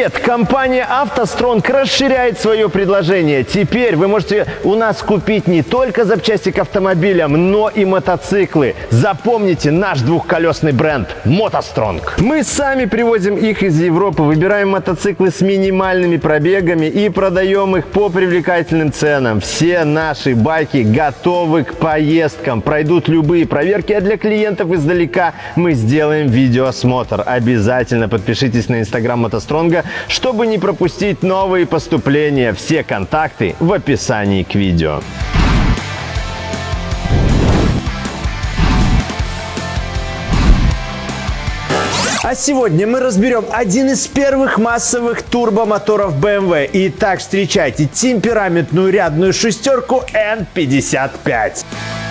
Привет! Компания «АвтоСтронг» расширяет свое предложение. Теперь вы можете у нас купить не только запчасти к автомобилям, но и мотоциклы. Запомните наш двухколесный бренд «МотоСтронг». Мы сами привозим их из Европы, выбираем мотоциклы с минимальными пробегами и продаем их по привлекательным ценам. Все наши байки готовы к поездкам, пройдут любые проверки, а для клиентов издалека мы сделаем видеоосмотр. Обязательно подпишитесь на инстаграм «МотоСтронга», чтобы не пропустить новые поступления. Все контакты в описании к видео. А сегодня мы разберем один из первых массовых турбомоторов BMW. Итак, встречайте темпераментную рядную шестерку N55.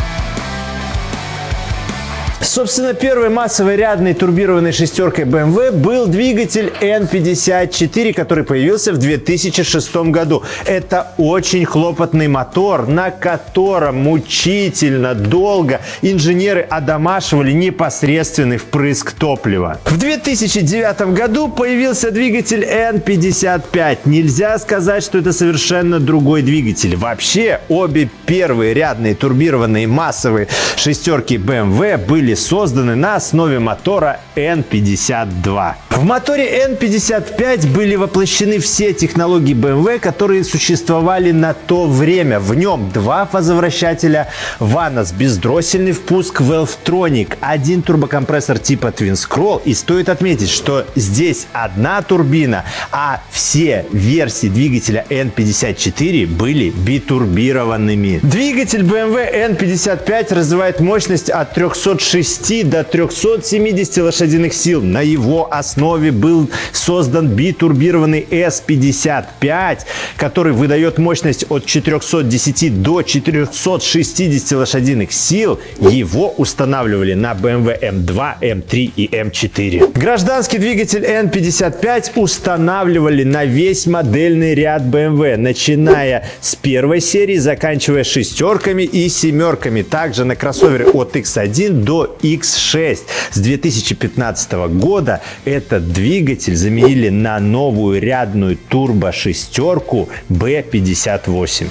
Собственно, первой массовой рядной турбированной шестеркой BMW был двигатель N54, который появился в 2006 году. Это очень хлопотный мотор, на котором мучительно долго инженеры одомашивали непосредственный впрыск топлива. В 2009 году появился двигатель N55. Нельзя сказать, что это совершенно другой двигатель. Вообще, обе первые рядные турбированные массовые шестерки BMW были созданы на основе мотора N52. В моторе N55 были воплощены все технологии BMW, которые существовали на то время. В нем два фазовращателя Vanos, бездроссельный впуск Valvetronic, один турбокомпрессор типа Twin Scroll. И стоит отметить, что здесь одна турбина, а все версии двигателя N54 были битурбированными. Двигатель BMW N55 развивает мощность от 306 до 370 лошадиных сил. На его основе был создан битурбированный S55, который выдает мощность от 410 до 460 лошадиных сил. Его устанавливали на BMW M2, M3 и M4. Гражданский двигатель N55 устанавливали на весь модельный ряд BMW, начиная с первой серии, заканчивая шестерками и семерками. Также на кроссоверы от X1 до X6. С 2015 года этот двигатель заменили на новую рядную турбошестерку B58.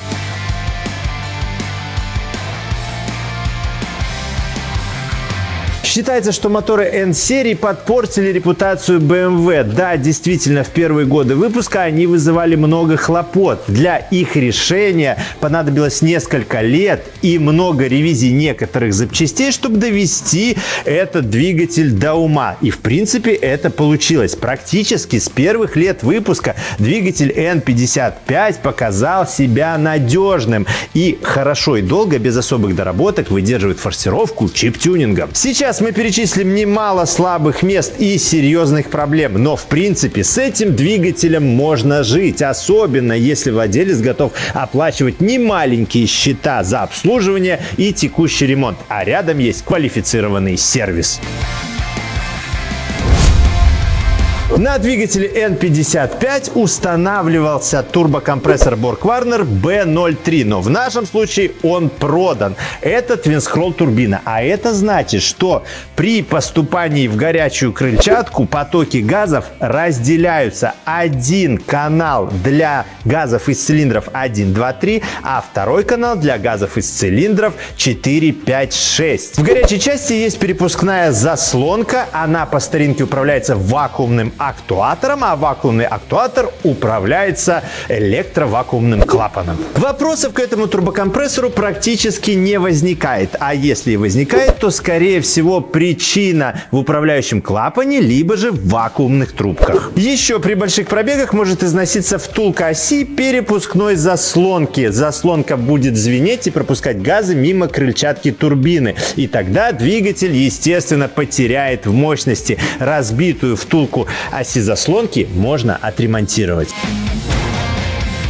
Считается, что моторы N-серии подпортили репутацию BMW. Да, действительно, в первые годы выпуска они вызывали много хлопот. Для их решения понадобилось несколько лет и много ревизий некоторых запчастей, чтобы довести этот двигатель до ума. И, в принципе, это получилось. Практически с первых лет выпуска двигатель N55 показал себя надежным и хорошо и долго, без особых доработок, выдерживает форсировку чип-тюнингом. Сейчас мы перечислим немало слабых мест и серьезных проблем, но в принципе с этим двигателем можно жить, особенно если владелец готов оплачивать немаленькие счета за обслуживание и текущий ремонт, а рядом есть квалифицированный сервис. На двигателе N55 устанавливался турбокомпрессор Borg-Warner B03, но в нашем случае он продан. Это Twin Scroll турбина, а это значит, что при поступании в горячую крыльчатку потоки газов разделяются. Один канал для газов из цилиндров 1, 2, 3, а второй канал для газов из цилиндров 4, 5, 6. В горячей части есть перепускная заслонка, она по старинке управляется вакуумным актуатором, а вакуумный актуатор управляется электровакуумным клапаном. Вопросов к этому турбокомпрессору практически не возникает, а если и возникает, то скорее всего причина в управляющем клапане, либо же в вакуумных трубках. Еще при больших пробегах может износиться втулка оси перепускной заслонки. Заслонка будет звенеть и пропускать газы мимо крыльчатки турбины, и тогда двигатель, естественно, потеряет в мощности. Разбитую втулку оси заслонки можно отремонтировать.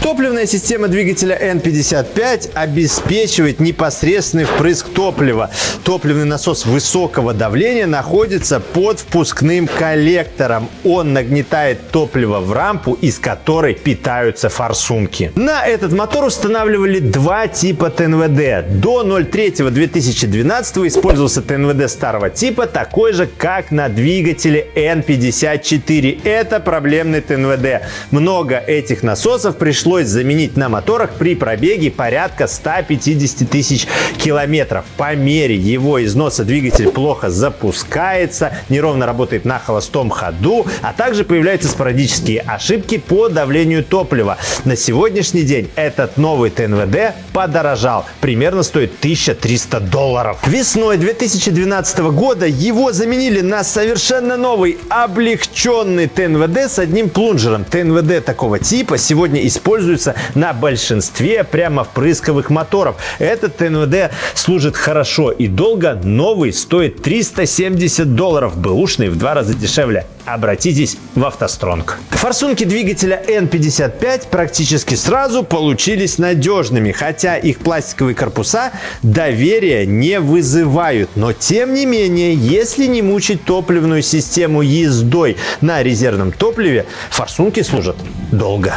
Топливная система двигателя N55 обеспечивает непосредственный впрыск топлива. Топливный насос высокого давления находится под впускным коллектором. Он нагнетает топливо в рампу, из которой питаются форсунки. На этот мотор устанавливали два типа ТНВД. До 03.2012 использовался ТНВД старого типа, такой же, как на двигателе N54. Это проблемный ТНВД. Много этих насосов пришлось заменить на моторах при пробеге порядка 150 тысяч километров. По мере его износа двигатель плохо запускается, неровно работает на холостом ходу, а также появляются спорадические ошибки по давлению топлива. На сегодняшний день этот новый ТНВД подорожал. Примерно стоит $1300. Весной 2012 года его заменили на совершенно новый облегченный ТНВД с одним плунжером. ТНВД такого типа сегодня используется на большинстве прямовпрысковых моторов. Этот ТНВД служит хорошо и долго. Новый стоит $370. Бэушный в 2 раза дешевле. Обратитесь в автостронг. Форсунки двигателя N55 практически сразу получились надежными, хотя их пластиковые корпуса доверия не вызывают. Но тем не менее, если не мучить топливную систему ездой на резервном топливе, форсунки служат долго.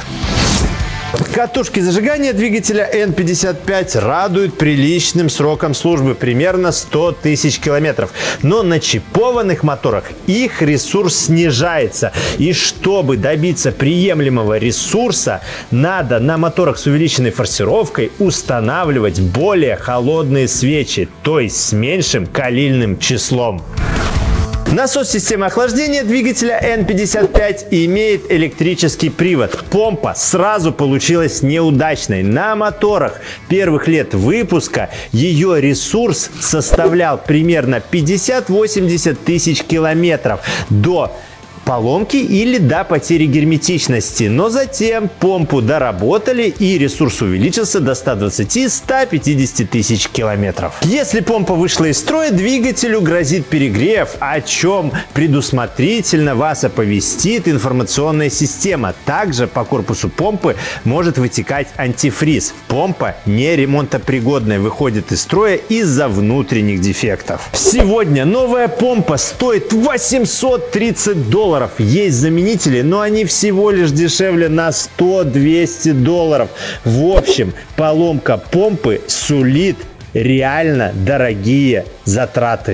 Катушки зажигания двигателя N55 радуют приличным сроком службы, примерно 100 тысяч километров. Но на чипованных моторах их ресурс снижается. И чтобы добиться приемлемого ресурса, надо на моторах с увеличенной форсировкой устанавливать более холодные свечи, то есть с меньшим калильным числом. Насос системы охлаждения двигателя N55 имеет электрический привод. Помпа сразу получилась неудачной. На моторах первых лет выпуска ее ресурс составлял примерно 50-80 тысяч километров до поломки или до потери герметичности. Но затем помпу доработали и ресурс увеличился до 120-150 тысяч километров. Если помпа вышла из строя, двигателю грозит перегрев, о чем предусмотрительно вас оповестит информационная система. Также по корпусу помпы может вытекать антифриз. Помпа не ремонтопригодная, выходит из строя из-за внутренних дефектов. Сегодня новая помпа стоит $830. Есть заменители, но они всего лишь дешевле на $100-200. В общем, поломка помпы сулит реально дорогие затраты.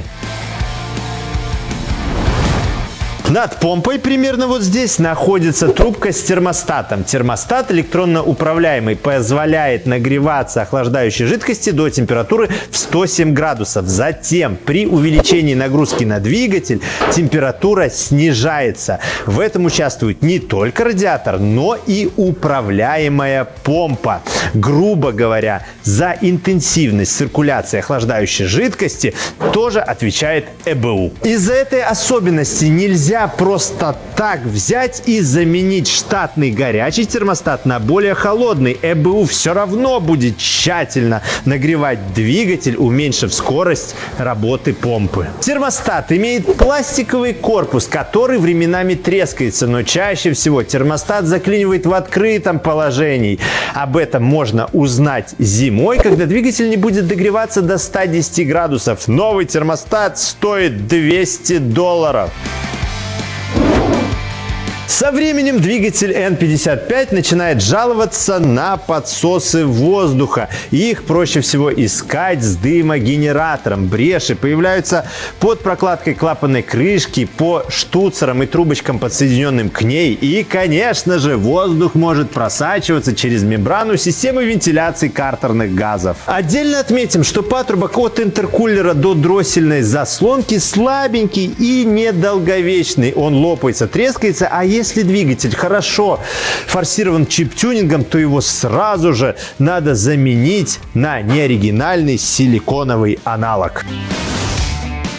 Над помпой примерно вот здесь находится трубка с термостатом. Термостат электронно управляемый, позволяет нагреваться охлаждающей жидкости до температуры в 107 градусов. Затем при увеличении нагрузки на двигатель температура снижается. В этом участвует не только радиатор, но и управляемая помпа. Грубо говоря, за интенсивность циркуляции охлаждающей жидкости тоже отвечает ЭБУ. Из-за этой особенности нельзя просто так взять и заменить штатный горячий термостат на более холодный. ЭБУ все равно будет тщательно нагревать двигатель, уменьшив скорость работы помпы. Термостат имеет пластиковый корпус, который временами трескается, но чаще всего термостат заклинивает в открытом положении. Об этом можно узнать зимой, когда двигатель не будет догреваться до 110 градусов. Новый термостат стоит $200. Со временем двигатель N55 начинает жаловаться на подсосы воздуха. Их проще всего искать с дымогенератором. Бреши появляются под прокладкой клапанной крышки, по штуцерам и трубочкам, подсоединенным к ней. И, конечно же, воздух может просачиваться через мембрану системы вентиляции картерных газов. Отдельно отметим, что патрубок от интеркулера до дроссельной заслонки слабенький и недолговечный. Он лопается, трескается, а если двигатель хорошо форсирован чип-тюнингом, то его сразу же надо заменить на неоригинальный силиконовый аналог.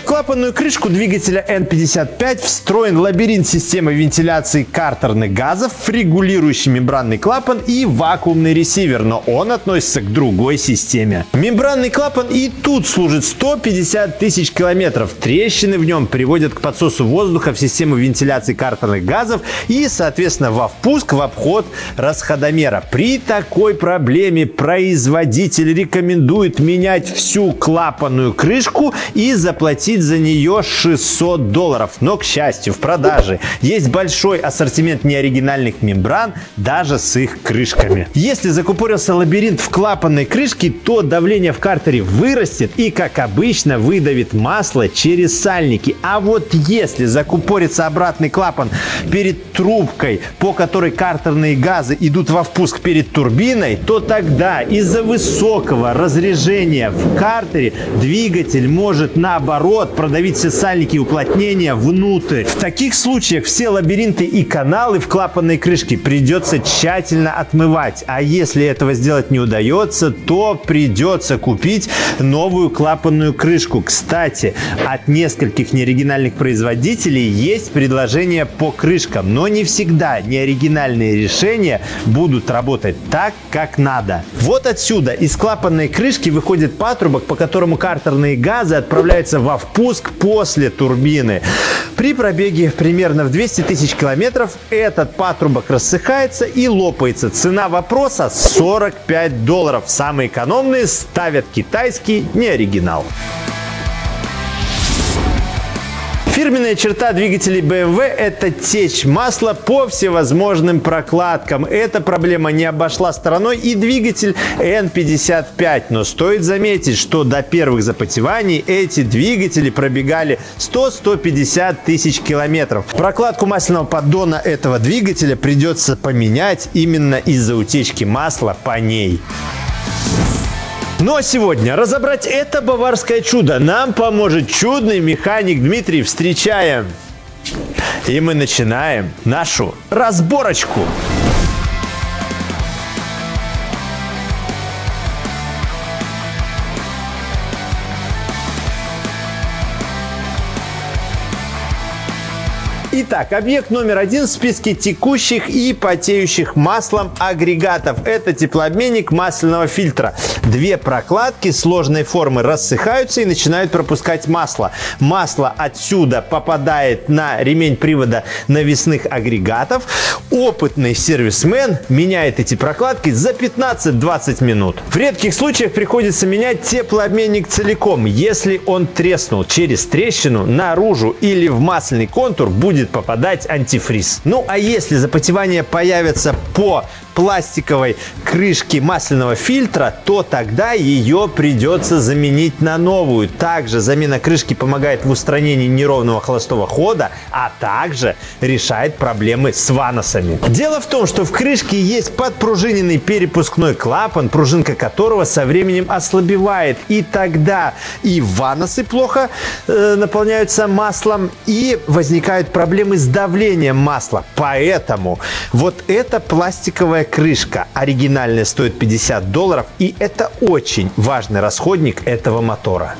клапанную крышку двигателя N55 встроен лабиринт системы вентиляции картерных газов, регулирующий мембранный клапан и вакуумный ресивер, но он относится к другой системе. Мембранный клапан и тут служит 150 тысяч километров. Трещины в нем приводят к подсосу воздуха в систему вентиляции картерных газов и, соответственно, во впуск в обход расходомера. При такой проблеме производитель рекомендует менять всю клапанную крышку и заплатить за нее $600. Но, к счастью, в продаже есть большой ассортимент неоригинальных мембран, даже с их крышками. Если закупорился лабиринт в клапанной крышке, то давление в картере вырастет и, как обычно, выдавит масло через сальники. А вот если закупорится обратный клапан перед трубкой, по которой картерные газы идут во впуск перед турбиной, то тогда из-за высокого разрежения в картере двигатель может, наоборот, продавить все сальники и уплотнения внутрь. В таких случаях все лабиринты и каналы в клапанной крышке придется тщательно отмывать. А если этого сделать не удается, то придется купить новую клапанную крышку. Кстати, от нескольких неоригинальных производителей есть предложения по крышкам, но не всегда неоригинальные решения будут работать так, как надо. Вот отсюда из клапанной крышки выходит патрубок, по которому картерные газы отправляются во впуск после турбины. При пробеге примерно в 200 тысяч километров этот патрубок рассыхается и лопается. Цена вопроса $45. Самые экономные ставят китайский неоригинал. Фирменная черта двигателей BMW – это течь масла по всевозможным прокладкам. Эта проблема не обошла стороной и двигатель N55. Но стоит заметить, что до первых запотеваний эти двигатели пробегали 100-150 тысяч километров. Прокладку масляного поддона этого двигателя придется поменять именно из-за утечки масла по ней. Ну а сегодня разобрать это баварское чудо нам поможет чудный механик Дмитрий. Встречаем! И мы начинаем нашу разборочку. Итак, объект номер один в списке текущих и потеющих маслом агрегатов. Это теплообменник масляного фильтра. Две прокладки сложной формы рассыхаются и начинают пропускать масло. Масло отсюда попадает на ремень привода навесных агрегатов. Опытный сервисмен меняет эти прокладки за 15-20 минут. В редких случаях приходится менять теплообменник целиком. Если он треснул через трещину, наружу или в масляный контур, будет попадать антифриз. Ну а если запотевание появится по пластиковой крышке масляного фильтра, то тогда ее придется заменить на новую. Также замена крышки помогает в устранении неровного холостого хода, а также решает проблемы с ваносами. Дело в том, что в крышке есть подпружиненный перепускной клапан, пружинка которого со временем ослабевает. И тогда и ваносы плохо наполняются маслом, и возникают проблемы с давлением масла. Поэтому вот эта пластиковая крышка оригинальная стоит $50, и это очень важный расходник этого мотора.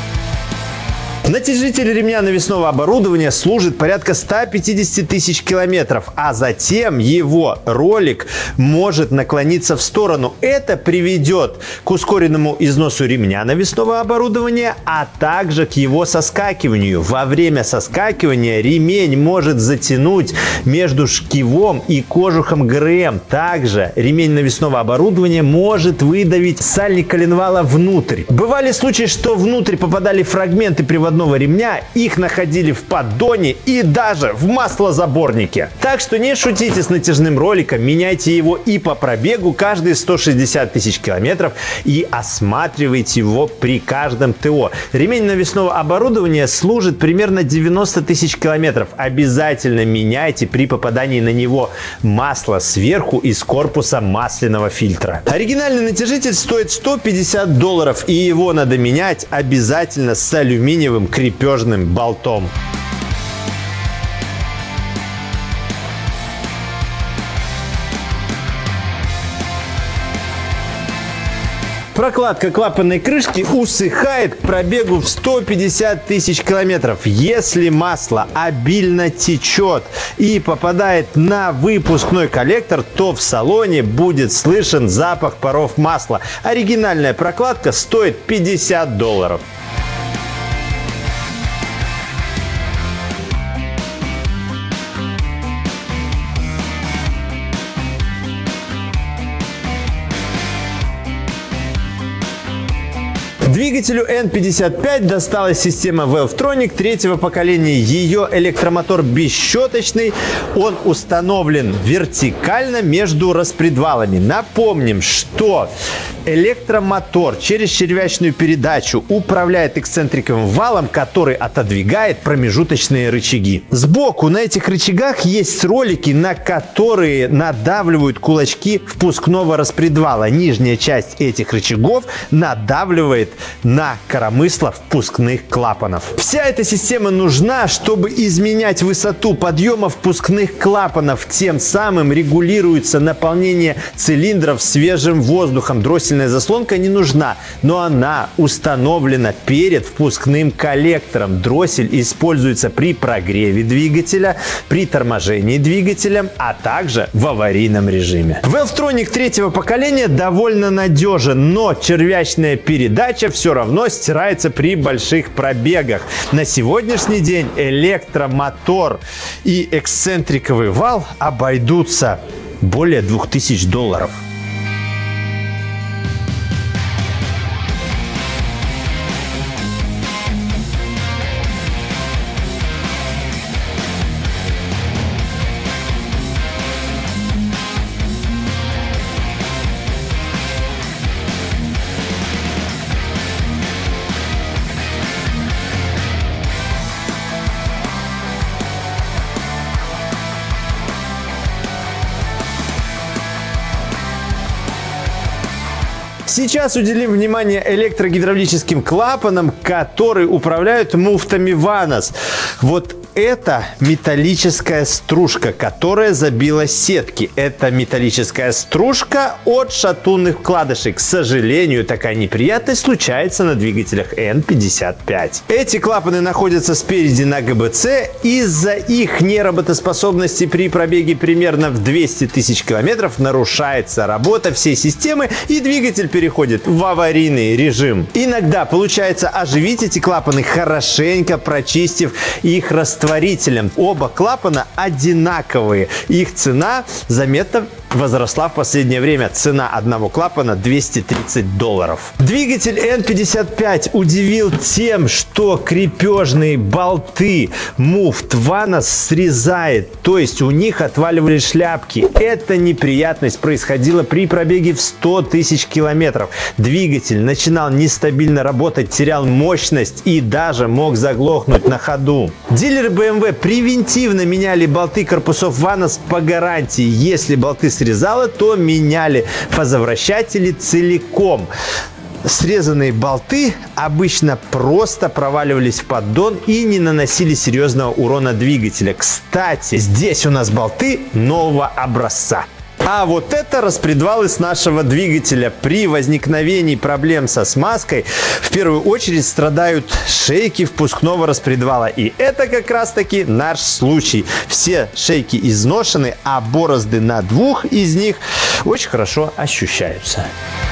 Натяжитель ремня навесного оборудования служит порядка 150 тысяч километров, а затем его ролик может наклониться в сторону. Это приведет к ускоренному износу ремня навесного оборудования, а также к его соскакиванию. Во время соскакивания ремень может затянуть между шкивом и кожухом ГРМ. Также ремень навесного оборудования может выдавить сальник коленвала внутрь. Бывали случаи, что внутрь попадали фрагменты приводного ремня, их находили в поддоне и даже в маслозаборнике. Так что не шутите с натяжным роликом, меняйте его и по пробегу каждые 160 тысяч километров и осматривайте его при каждом ТО. Ремень навесного оборудования служит примерно 90 тысяч километров. Обязательно меняйте при попадании на него масло сверху из корпуса масляного фильтра. Оригинальный натяжитель стоит $150, и его надо менять обязательно с алюминиевым крепежным болтом. Прокладка клапанной крышки усыхает к пробегу в 150 тысяч километров. Если масло обильно течет и попадает на выпускной коллектор, то в салоне будет слышен запах паров масла. Оригинальная прокладка стоит $50. Двигателю N55 досталась система Valvetronic третьего поколения. Ее электромотор бесщеточный. Он установлен вертикально между распредвалами. Напомним, что электромотор через червячную передачу управляет эксцентриковым валом, который отодвигает промежуточные рычаги. Сбоку на этих рычагах есть ролики, на которые надавливают кулачки впускного распредвала. Нижняя часть этих рычагов надавливает на коромысло впускных клапанов. Вся эта система нужна, чтобы изменять высоту подъема впускных клапанов. Тем самым регулируется наполнение цилиндров свежим воздухом. Дроссельная заслонка не нужна, но она установлена перед впускным коллектором. Дроссель используется при прогреве двигателя, при торможении двигателя, а также в аварийном режиме. Valvetronic третьего поколения довольно надежен, но червячная передача все равно стирается при больших пробегах. На сегодняшний день электромотор и эксцентриковый вал обойдутся более $2000. Сейчас уделим внимание электрогидравлическим клапанам, которые управляют муфтами Vanos. Вот это металлическая стружка, которая забила сетки. Это металлическая стружка от шатунных вкладышей. К сожалению, такая неприятность случается на двигателях N55. Эти клапаны находятся спереди на ГБЦ. Из-за их неработоспособности при пробеге примерно в 200 тысяч километров нарушается работа всей системы, и двигатель переходит в аварийный режим. Иногда получается оживить эти клапаны, хорошенько прочистив их растворителем. Оба клапана одинаковые. Их цена заметно возросла в последнее время. Цена одного клапана $230. Двигатель N55 удивил тем, что крепежные болты муфт Vanos срезает, то есть у них отваливались шляпки. Эта неприятность происходила при пробеге в 100 тысяч километров. Двигатель начинал нестабильно работать, терял мощность и даже мог заглохнуть на ходу. Дилеры BMW превентивно меняли болты корпусов Vanos по гарантии. Если болты срезало, то меняли фазовращатели целиком. Срезанные болты обычно просто проваливались в поддон и не наносили серьезного урона двигателя. Кстати, здесь у нас болты нового образца. А вот это распредвалы с нашего двигателя. При возникновении проблем со смазкой в первую очередь страдают шейки впускного распредвала. И это как раз таки наш случай. Все шейки изношены, а борозды на двух из них очень хорошо ощущаются.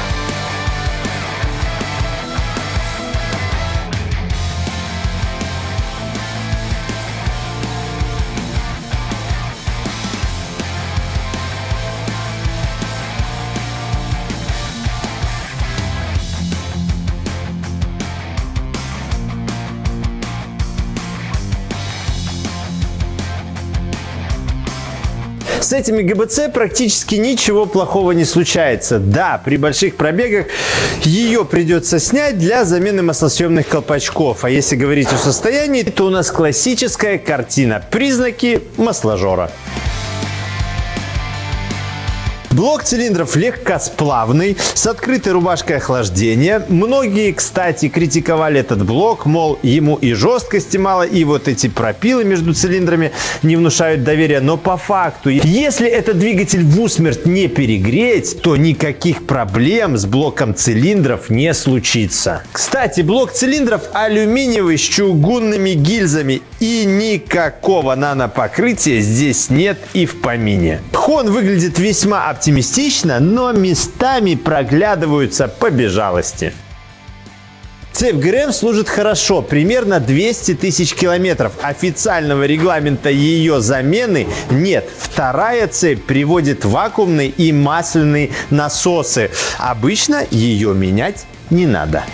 С этими ГБЦ практически ничего плохого не случается. Да, при больших пробегах ее придется снять для замены маслосъемных колпачков. А если говорить о состоянии, то у нас классическая картина. Признаки масложора. Блок цилиндров легкосплавный, с открытой рубашкой охлаждения. Многие, кстати, критиковали этот блок, мол, ему и жесткости мало, и вот эти пропилы между цилиндрами не внушают доверия. Но по факту, если этот двигатель в усмерть не перегреть, то никаких проблем с блоком цилиндров не случится. Кстати, блок цилиндров алюминиевый с чугунными гильзами, и никакого нанопокрытия здесь нет и в помине. Хон выглядит весьма оптимистично, но местами проглядываются побежалости. Цепь ГРМ служит хорошо, примерно 200 тысяч километров. Официального регламента ее замены нет. Вторая цепь приводит вакуумные и масляные насосы. Обычно ее менять не надо.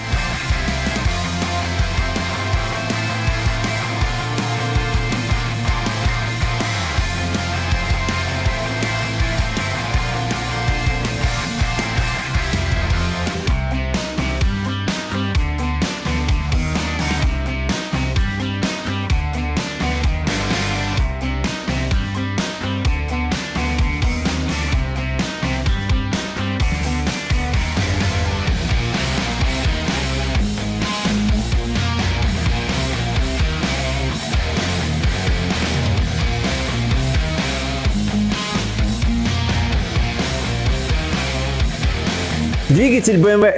Двигатель BMW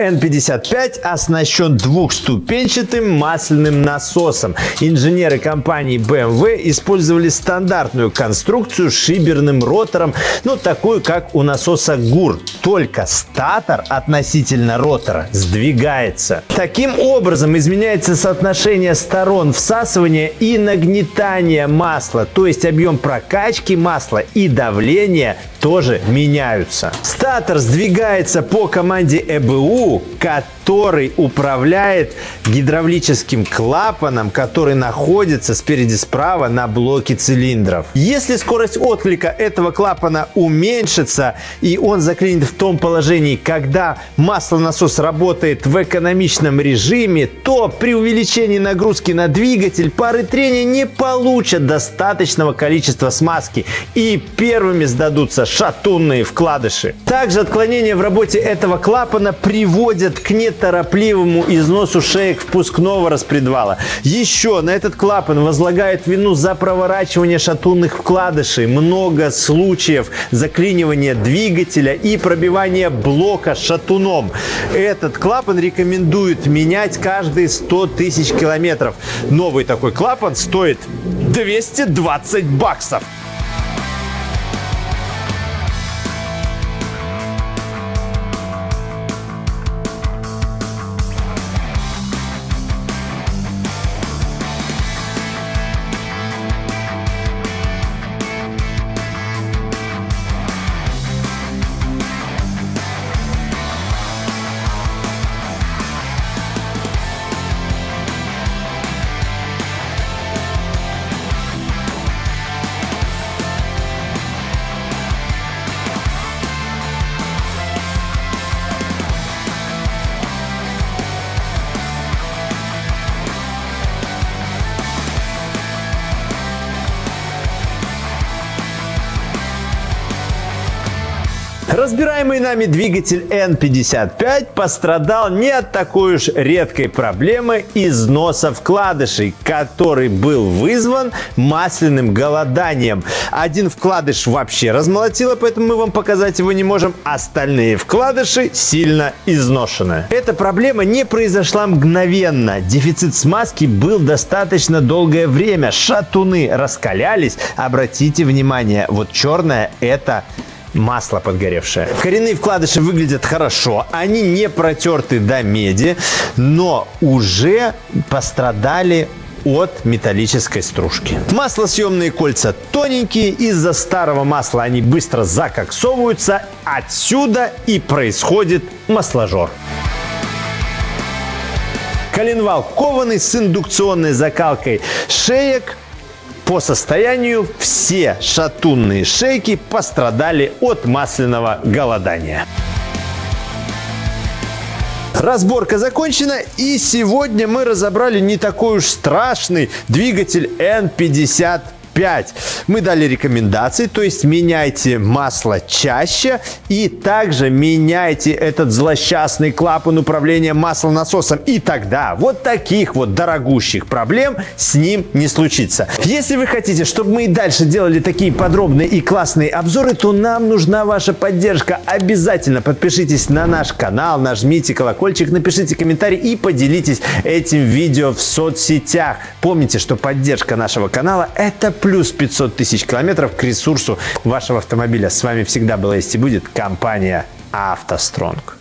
N55 оснащен двухступенчатым масляным насосом. Инженеры компании BMW использовали стандартную конструкцию с шиберным ротором, такую, как у насоса ГУР. Только статор относительно ротора сдвигается. Таким образом изменяется соотношение сторон всасывания и нагнетания масла, то есть объем прокачки масла и давление тоже меняются. Статор сдвигается по команде ЭБУ, который управляет гидравлическим клапаном, который находится спереди справа на блоке цилиндров. Если скорость отклика этого клапана уменьшится и он заклинит в том положении, когда маслонасос работает в экономичном режиме, то при увеличении нагрузки на двигатель пары трения не получат достаточного количества смазки и первыми сдадутся шатунные вкладыши. Также отклонения в работе этого клапана приводят к неторопливому износу шеек впускного распредвала. Еще на этот клапан возлагают вину за проворачивание шатунных вкладышей, много случаев заклинивания двигателя и пробивания блока шатуном. Этот клапан рекомендуют менять каждые 100 тысяч километров. Новый такой клапан стоит 220 баксов. Разбираемый нами двигатель N55 пострадал не от такой уж редкой проблемы износа вкладышей, который был вызван масляным голоданием. Один вкладыш вообще размолотило, поэтому мы вам показать его не можем. Остальные вкладыши сильно изношены. Эта проблема не произошла мгновенно. Дефицит смазки был достаточно долгое время. Шатуны раскалялись. Обратите внимание, вот черное – это масло подгоревшее. Коренные вкладыши выглядят хорошо, они не протерты до меди, но уже пострадали от металлической стружки. Маслосъемные кольца тоненькие, из-за старого масла они быстро закоксовываются, отсюда и происходит масложор. Коленвал кованый с индукционной закалкой шеек. По состоянию все шатунные шейки пострадали от масляного голодания. Разборка закончена, и сегодня мы разобрали не такой уж страшный двигатель N55. 5. Мы дали рекомендации, то есть меняйте масло чаще и также меняйте этот злосчастный клапан управления маслонасосом. И тогда вот таких вот дорогущих проблем с ним не случится. Если вы хотите, чтобы мы и дальше делали такие подробные и классные обзоры, то нам нужна ваша поддержка. Обязательно подпишитесь на наш канал, нажмите колокольчик, напишите комментарий и поделитесь этим видео в соцсетях. Помните, что поддержка нашего канала – это плюс 500 тысяч километров к ресурсу вашего автомобиля. С вами всегда была есть и будет компания «АвтоСтронг».